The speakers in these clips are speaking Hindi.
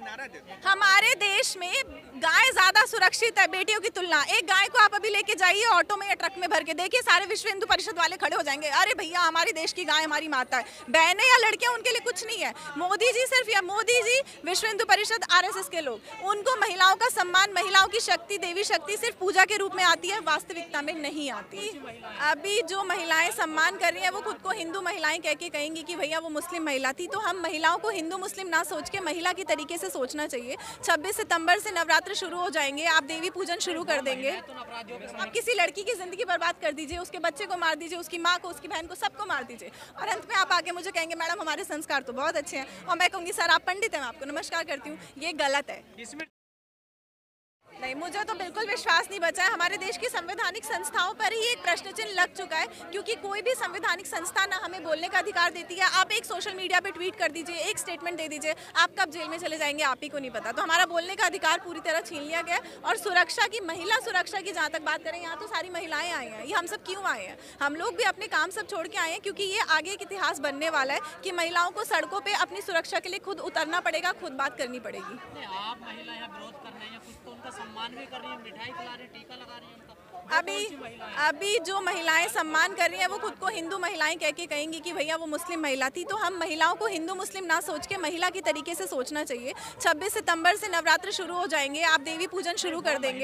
नारा देते हैं। हमारे देश में गाय ज्यादा सुरक्षित है बेटियों की तुलना। एक गाय को आप अभी लेके जाइए ऑटो में या ट्रक में भर के, देखिए सारे विश्व हिंदू परिषद वाले खड़े हो जाएंगे, अरे भैया हमारी देश की गाय हमारी माता है। बहनें या लड़कियां उनके लिए कुछ नहीं है। मोदी जी सिर्फ, या मोदी जी, विश्व हिंदू परिषद, आरएसएस के लोग, उनको महिलाओं का सम्मान, महिलाओं की शक्ति, देवी शक्ति सिर्फ पूजा के रूप में आती है, वास्तविकता में नहीं आती। अभी जो महिलाएं सम्मान कर रही हैं वो खुद को हिंदू महिलाएं कह के कहेंगी कि भैया वो मुस्लिम महिला थी, तो हम महिलाओं को हिंदू मुस्लिम ना सोच के महिला की तरीके से सोचना चाहिए। 26 सितंबर से नवरात्र शुरू हो जाएंगे, आप देवी पूजन शुरू कर देंगे, आप किसी लड़की की जिंदगी बर्बाद कर दीजिए, उसके बच्चे को मार दीजिए, उसकी माँ को, उसकी बहन को, सबको मार दीजिए, और अंत में आप आगे मुझे कहेंगे मैडम हमारे संस्कार तो बहुत अच्छे हैं, और मैं कहूँगी सर आप पंडित हैं, मैं आपको नमस्कार करती हूँ। ये गलत है। नहीं, मुझे तो बिल्कुल विश्वास नहीं बचा है। हमारे देश की संवैधानिक संस्थाओं पर ही एक प्रश्न चिन्ह लग चुका है, क्योंकि कोई भी संवैधानिक संस्था ना हमें बोलने का अधिकार देती है। आप एक सोशल मीडिया पे ट्वीट कर दीजिए, एक स्टेटमेंट दे दीजिए, आप कब जेल में चले जाएंगे आप ही को नहीं पता। तो हमारा बोलने का अधिकार पूरी तरह छीन लिया गया। और सुरक्षा की, महिला सुरक्षा की जहाँ तक बात करें, यहाँ तो सारी महिलाएं आई हैं। ये हम सब क्यों आए हैं? हम लोग भी अपने काम सब छोड़ के आए हैं, क्योंकि ये आगे एक इतिहास बनने वाला है कि महिलाओं को सड़कों पर अपनी सुरक्षा के लिए खुद उतरना पड़ेगा, खुद बात करनी पड़ेगी। आप महिला यहाँ विरोध कर रहे हैं, कुछ तो उनका सम्मान भी कर रही है, मिठाई खिला रही है, टीका लगा रही है उनका। अभी जो महिलाएं सम्मान कर रही हैं वो खुद को हिंदू महिलाएं कह के कहेंगी कि भैया वो मुस्लिम महिला थी, तो हम महिलाओं को हिंदू मुस्लिम ना सोच के महिला की तरीके से सोचना चाहिए। 26 सितंबर से नवरात्र शुरू हो जाएंगे, आप देवी पूजन शुरू कर देंगे।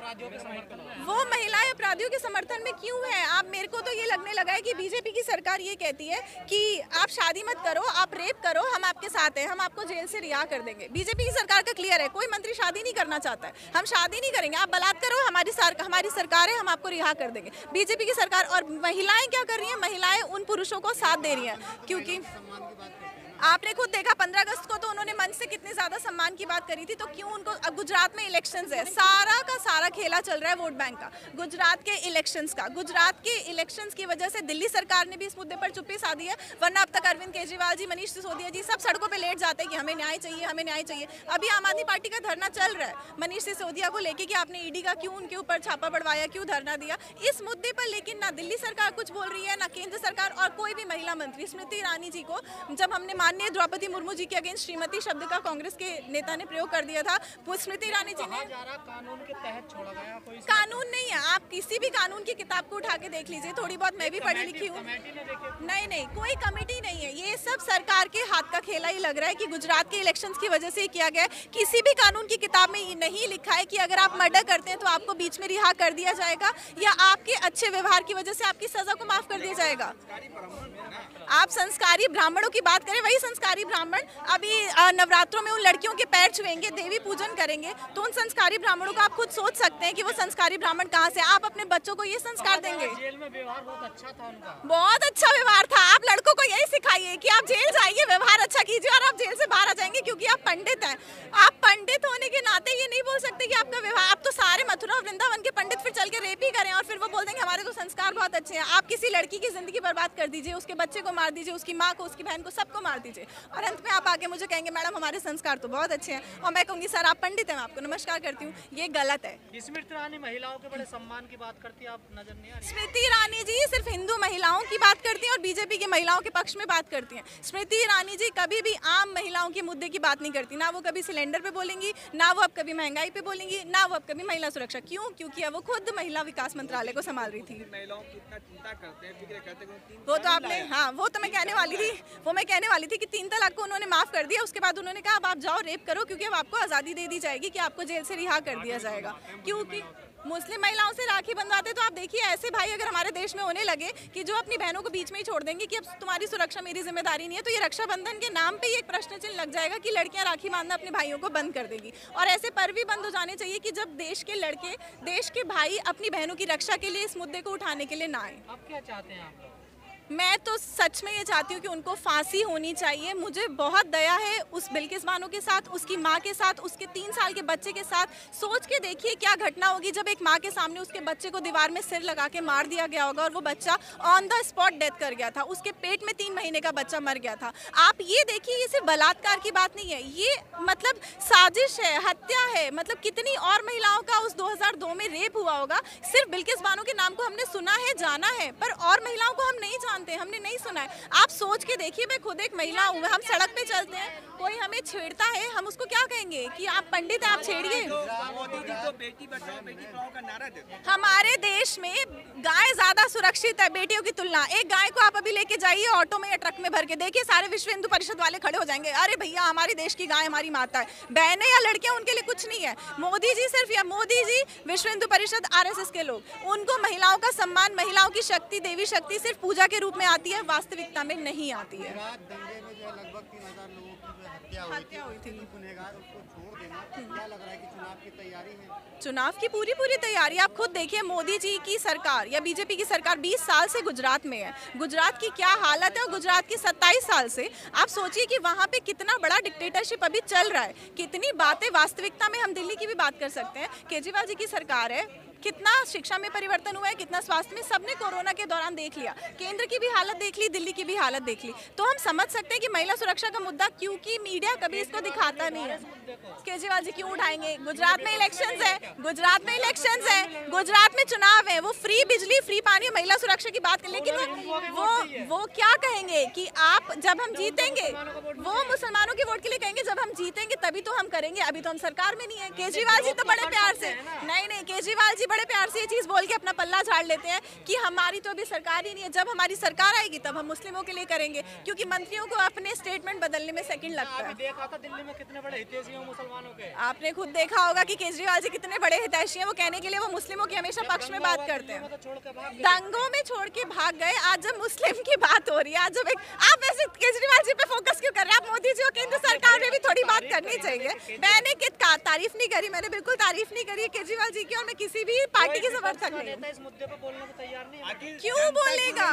वो महिलाएं अपराधियों के समर्थन में क्यों है? आप, मेरे को तो ये लगने लगा है कि बीजेपी की सरकार ये कहती है कि आप शादी मत करो, आप रेप करो, हम आपके साथ हैं, हम आपको जेल से रिहा कर देंगे। बीजेपी की सरकार का क्लियर है, कोई मंत्री शादी नहीं करना चाहता है, हम शादी नहीं करेंगे, आप बलात्कार करो, हमारी सरकार है, हम आपको रिहा कर देंगे। बीजेपी की सरकार। और महिलाएं क्या कर रही हैं? महिलाएं उन पुरुषों को साथ दे रही हैं, क्योंकि आपने खुद देखा 15 अगस्त को तो उन्होंने मंच से कितने ज्यादा सम्मान की बात करी थी, तो क्यों उनको? अब गुजरात में इलेक्शंस है, सारा का सारा खेला चल रहा है वोट बैंक का, गुजरात के इलेक्शंस का। गुजरात के इलेक्शंस की वजह से दिल्ली सरकार ने भी इस मुद्दे पर चुप्पी साधी है, वरना अब तक अरविंद केजरीवाल जी, मनीष सिसोदिया जी सब सड़कों पर लेट जाते हैं कि हमें न्याय चाहिए, हमें न्याय चाहिए। अभी आम आदमी पार्टी का धरना चल रहा है मनीष सिसोदिया को लेके कि आपने ईडी का क्यों उनके ऊपर छापा बढ़वाया, क्यों धरना दिया इस मुद्दे पर। लेकिन ना दिल्ली सरकार कुछ बोल रही है, ना केंद्र सरकार, और कोई भी महिला मंत्री। स्मृति ईरानी जी को जब हमने माननीय द्रौपदी मुर्मू जी के अगेंस्ट श्रीमती शब्द का कांग्रेस के नेता ने प्रयोग कर दिया था, वो स्मृति ईरानी जी ने, कानून के तहत छोड़ा गया, कोई कानून नहीं है। आप किसी भी कानून की किताब को उठा के देख लीजिए, थोड़ी बहुत मैं भी पढ़ी लिखी हूँ। नहीं नहीं, कोई कमेटी नहीं है, ये सब सरकार के हाथ का खेला ही लग रहा है कि गुजरात के इलेक्शंस की वजह से किया गया। किसी भी कानून की किताब में ये नहीं लिखा है कि अगर आप मर्डर करते हैं तो आपको बीच में रिहा कर दिया जाएगा, या आपके अच्छे व्यवहार की वजह से आपकी सजा को माफ कर दिया जाएगा। आप संस्कारी ब्राह्मणों की बात करें, वही संस्कारी ब्राह्मण अभी नवरात्रों में उन लड़कियों के पैर छुएंगे, देवी पूजन करेंगे, तो उन संस्कारी ब्राह्मणों को आप खुद सोच सकते हैं कि वो संस्कारी ब्राह्मण कहाँ से। आप अपने बच्चों को ये संस्कार देंगे? जेल में व्यवहार बहुत अच्छा था उनका, बहुत अच्छा व्यवहार था। आप लड़कों को यही सिखाइए कि आप जेल जाइए, व्यवहार अच्छा कीजिए, और आप जेल से बाहर आ जाएंगे, क्योंकि आप पंडित हैं। आप पंडित होने के नाते ये नहीं बोल सकते कि आपका व्यवहार, आप तो सारे मथुरा और वृंदावन के पंडित फिर चल के रेप ही करें और फिर वो बोल देंगे हमारे तो संस्कार बहुत अच्छे हैं। आप किसी लड़की की जिंदगी बर्बाद कर दीजिए, उसके बच्चे को मार दीजिए, उसकी माँ को, उसकी बहन को, सबको मार दीजिए, और अंत में आप आगे मुझे कहेंगे मैडम हमारे संस्कार तो बहुत अच्छे हैं, और मैं कहूँगी सर आप पंडित हैं, मैं आपको नमस्कार करती हूँ। ये गलत है। स्मृति ईरानी महिलाओं के बड़े सम्मान की बात करती है, आप नजर नहीं आ रही? स्मृति ईरानी जी सिर्फ हिंदू महिलाओं की बात करती हैं और बीजेपी की महिलाओं के पक्ष में बात करती हैं। स्मृति ईरानी जी कभी भी आम महिलाओं के मुद्दे की बात नहीं करती, ना वो कभी सिलेंडर पे बोलेंगी, ना वो अब कभी महंगाई पे बोलेंगी, ना वो अब कभी महिला सुरक्षा। क्यों? क्योंकि अब वो खुद महिला विकास मंत्रालय को संभाल रही थी। महिलाओं की इतना चिंता करते हैं, फिक्र करते हैं, वो तो आपने, हाँ वो तो मैं कहने वाली थी कि 3 तलाक को उन्होंने माफ कर दिया, उसके बाद उन्होंने कहा अब आप जाओ रेप करो, क्योंकि अब आपको आज़ादी दे दी जाएगी कि आपको जेल से रिहा कर दिया जाएगा। क्योंकि मुस्लिम महिलाओं से राखी बंधवाते, तो आप देखिए ऐसे भाई अगर हमारे देश में होने लगे कि जो अपनी बहनों को बीच में ही छोड़ देंगे कि अब तुम्हारी सुरक्षा मेरी जिम्मेदारी नहीं है, तो ये रक्षाबंधन के नाम पे ही एक प्रश्न चिन्ह लग जाएगा कि लड़कियां राखी बांधना अपने भाइयों को बंद कर देगी। और ऐसे पर्व भी बंद हो जाने चाहिए कि जब देश के लड़के, देश के भाई अपनी बहनों की रक्षा के लिए इस मुद्दे को उठाने के लिए ना आए। आप क्या चाहते हैं? आप मैं तो सच में ये चाहती हूँ कि उनको फांसी होनी चाहिए। मुझे बहुत दया है उस बिल्किस बानो के साथ, उसकी माँ के साथ, उसके 3 साल के बच्चे के साथ। सोच के देखिए क्या घटना होगी जब एक माँ के सामने उसके बच्चे को दीवार में सिर लगा के मार दिया गया होगा और वो बच्चा ऑन द स्पॉट डेथ कर गया था, उसके पेट में 3 महीने का बच्चा मर गया था। आप ये देखिए, ये सिर्फ बलात्कार की बात नहीं है, ये मतलब मतलब साजिश है, हत्या है। मतलब कितनी और महिलाओं का उस 2002 में रेप हुआ होगा। सिर्फ बिल्किस बानो के नाम को हमने सुना है, जाना है, पर और महिलाओं को हम नहीं जानते, हमने नहीं सुना है। आप सोच के देखिए, मैं खुद एक महिला हूँ, हम सड़क पे चलते हैं, कोई हमें छेड़ता है, हम उसको क्या कहेंगे कि आप पंडित हैं, आप छेड़िए। मोदी जी तो बेटी बचाओ बेटी पढ़ाओ का नारा देते हैं। हमारे देश में गाय ज्यादा सुरक्षित है बेटियों की तुलना। एक गाय को आप अभी लेके जाइए ऑटो में या ट्रक में भर के, देखिए सारे विश्व हिंदू परिषद वाले खड़े हो जाएंगे। अरे भैया, हमारी देश की गाय हमारी माता है। बहनें या लड़कियां उनके लिए कुछ नहीं है। मोदी जी सिर्फ, या मोदी जी, विश्व हिंदू परिषद, आरएसएस के लोग, उनको महिलाओं का सम्मान, महिलाओं की शक्ति, देवी शक्ति सिर्फ पूजा के रूप में आती है, वास्तविकता में नहीं आती है। दंगे में जो लगभग 3000 लोगों की हत्या हुई थी, गुनहगार उसको छोड़ देना, क्या लग रहा है कि चुनाव की तैयारी है? चुनाव की पूरी तैयारी आप खुद देखिए। मोदी जी की सरकार या बीजेपी की सरकार 20 साल से गुजरात में है। गुजरात की क्या हालत है, और गुजरात की 27 साल से आप सोचिए कि वहाँ पे कितना बड़ा डिक्टेटरशिप अभी चल रहा है। कितनी बातें वास्तविकता में, हम दिल्ली की भी बात कर सकते हैं, केजरीवाल जी की सरकार है, कितना शिक्षा में परिवर्तन हुआ है, कितना स्वास्थ्य में, सबने कोरोना के दौरान देख लिया। केंद्र की भी हालत देख ली, दिल्ली की भी हालत देख ली, तो हम समझ सकते हैं कि महिला सुरक्षा का मुद्दा, क्योंकि मीडिया कभी इसको दिखाता नहीं है। केजरीवाल जी क्यों उठाएंगे? गुजरात में इलेक्शंस है, गुजरात में इलेक्शंस है, गुजरात में चुनाव है, वो फ्री बिजली, फ्री पानी, महिला सुरक्षा की बात कर, लेकिन वो क्या कहेंगे कि आप जब हम जीतेंगे, वो मुसलमानों के वोट के लिए कहेंगे जब हम जीतेंगे तभी तो हम करेंगे, अभी तो हम सरकार में नहीं है। केजरीवाल जी तो बड़े प्यार से, नहीं, केजरीवाल जी बड़े प्यार से ये चीज बोल के अपना पल्ला झाड़ लेते हैं कि हमारी तो अभी सरकार ही नहीं है, जब हमारी सरकार आएगी तब हम मुस्लिमों के लिए करेंगे, क्योंकि मंत्रियों को अपने स्टेटमेंट बदलने में सेकंड लगता है। देखा था दिल्ली में कितने बड़े हितैषी हैं मुसलमानों के। आपने खुद देखा होगा कि केजरीवाल जी कितने बड़े हितैषी हैं। वो कहने के लिए वो मुस्लिमों की हमेशा पक्ष में बात करते हैं। दंगों में छोड़ के भाग गए, आज जब मुस्लिम की बात हो रही है, आज जब आप वैसे केजरीवाल जी पे फोकस क्यों कर रहे हैं? आप मोदी जी और केंद्र सरकार में भी थोड़ी बात करनी चाहिए। मैंने तारीफ नहीं करी, मैंने बिल्कुल तारीफ नहीं करी केजरीवाल जी की, और मैं किसी भी पार्टी की समर्थक नहीं। नेता इस मुद्दे पर बोलने को तैयार नहीं है। क्यों बोलेगा?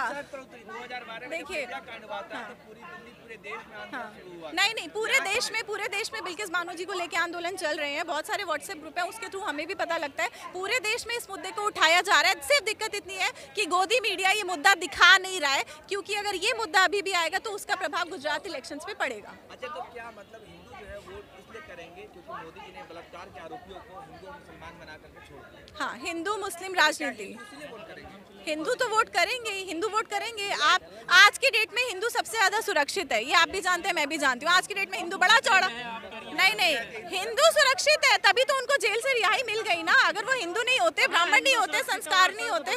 2012 में देखिए, कांड हुआ था, तो पूरी दिल्ली, पूरे देश में आंदोलन शुरू हुआ। नहीं, पूरे देश में बिल्किस बानो जी को लेके आंदोलन चल रहे हैं। बहुत सारे व्हाट्सएप ग्रुप है, उसके थ्रू हमें भी पता लगता है। पूरे देश में इस मुद्दे को उठाया जा रहा है। सिर्फ दिक्कत इतनी है कि गोदी मीडिया ये मुद्दा दिखा नहीं रहा है, क्योंकि अगर ये मुद्दा अभी भी आएगा तो उसका प्रभाव गुजरात इलेक्शंस पे पड़ेगा। अच्छा, तो क्या मतलब हिंदू जो है वोट इसलिए करेंगे क्योंकि मोदी जी ने बलात्कार के आरोपियों को हिंदू और मुसलमान बना करके छोड़ दिया? हाँ, हिंदू मुस्लिम राजनीति, इसलिए वोट करेंगे। हिंदू तो वोट करेंगे, हिंदू वोट करेंगे। आप आज के डेट में हिंदू सबसे ज्यादा सुरक्षित है, ये आप भी जानते हैं, मैं भी जानती हूँ। आज की डेट में हिंदू बड़ा चौड़ा, नहीं, हिंदू सुरक्षित है, तभी तो उनको जेल से रिहाई मिल गई ना। अगर वो हिंदू नहीं होते, ब्राह्मण नहीं होते, संस्कार नहीं होते,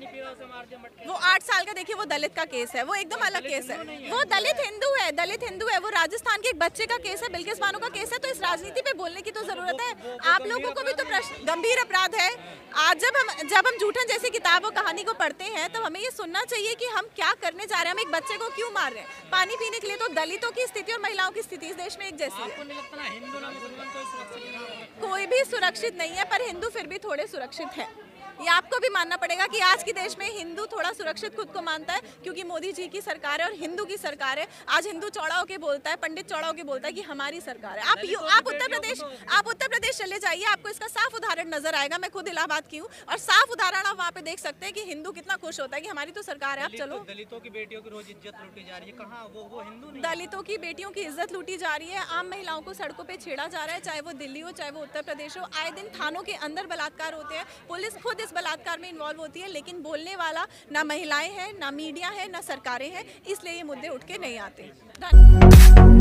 वो 8 साल का, देखिए वो दलित का केस है, वो एकदम अलग केस है। वो दलित हिंदू है, वो राजस्थान के एक बच्चे का केस है, बिल्किस बानो का केस है। तो इस राजनीति पे बोलने की तो जरूरत है। आप लोगों को भी तो प्रश्न, गंभीर अपराध है। आज जब हम जूठन जैसी किताब और कहानी को पढ़ते हैं, तब हमें ये सुनना चाहिए कि हम क्या करने जा रहे हैं। हम एक बच्चे को क्यों मार रहे हैं पानी पीने के लिए? तो दलितों की स्थिति और महिलाओं की स्थिति इस देश में एक जैसी है। कोई भी सुरक्षित नहीं है, पर हिंदू फिर भी थोड़े सुरक्षित हैं। ये आपको भी मानना पड़ेगा कि आज के देश में हिंदू थोड़ा सुरक्षित खुद को मानता है, क्योंकि मोदी जी की सरकार है और हिंदू की सरकार है। आज हिंदू चौड़ा होकर बोलता है, पंडित चौड़ा होकर बोलता है कि हमारी सरकार है। आप उत्तर प्रदेश चले जाइए, आपको इसका साफ उदाहरण नजर आएगा। मैं खुद इलाहाबाद की हूँ, और साफ उदाहरण आप वहाँ पे देख सकते हैं कि हिंदू कितना खुश होता है कि हमारी तो सरकार है। आप चलो, दलितों की बेटियों की रोज इज्जत लूटी जा रही है, कहाँ वो हिंदू नहीं? दलितों की बेटियों की इज्जत लूटी जा रही है, आम महिलाओं को सड़कों पे छेड़ा जा रहा है, चाहे वो दिल्ली हो, चाहे वो उत्तर प्रदेश हो। आए दिन थानों के अंदर बलात्कार होते हैं, पुलिस खुद इस बलात्कार में इन्वॉल्व होती है, लेकिन बोलने वाला ना महिलाएं हैं, ना मीडिया है, ना सरकारें हैं, इसलिए ये मुद्दे उठ के नहीं आते।